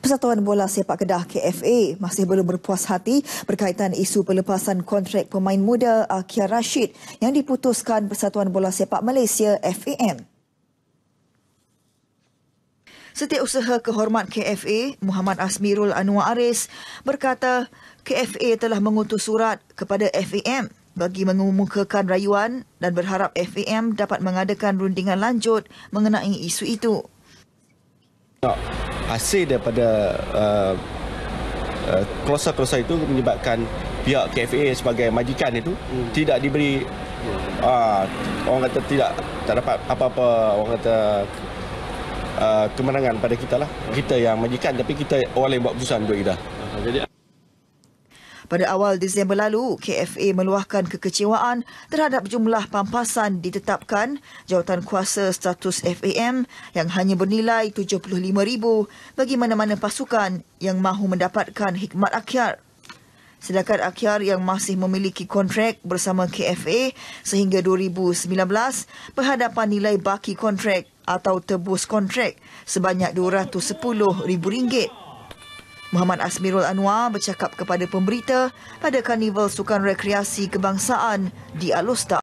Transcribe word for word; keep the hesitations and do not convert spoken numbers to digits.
Persatuan Bola Sepak Kedah K F A masih belum berpuas hati berkaitan isu pelepasan kontrak pemain muda Akyar Rashid yang diputuskan Persatuan Bola Sepak Malaysia F A M. Setiausaha Kehormat K F A, Muhammad Asmirul Anwar Aris, berkata K F A telah mengutus surat kepada F A M bagi mengemukakan rayuan dan berharap F A M dapat mengadakan rundingan lanjut mengenai isu itu. Hasil daripada uh, uh, klausa-klausa itu menyebabkan pihak K F A sebagai majikan itu hmm. tidak diberi uh, orang kata tidak tak dapat apa-apa orang kata uh, kemenangan pada kita lah. Kita yang majikan tapi kita orang lain buat keputusan untuk kita. Jadi pada awal Disember lalu, K F A meluahkan kekecewaan terhadap jumlah pampasan ditetapkan jawatan kuasa status F A M yang hanya bernilai tujuh puluh lima ribu bagi mana-mana pasukan yang mahu mendapatkan khidmat Akyar. Sedangkan Akyar yang masih memiliki kontrak bersama K F A sehingga dua ribu sembilan belas berhadapan nilai baki kontrak atau tebus kontrak sebanyak dua ratus sepuluh ribu ringgit. Muhammad Asmirul Anwar bercakap kepada pemberita pada Karnival Sukan Rekreasi Kebangsaan di Alostar.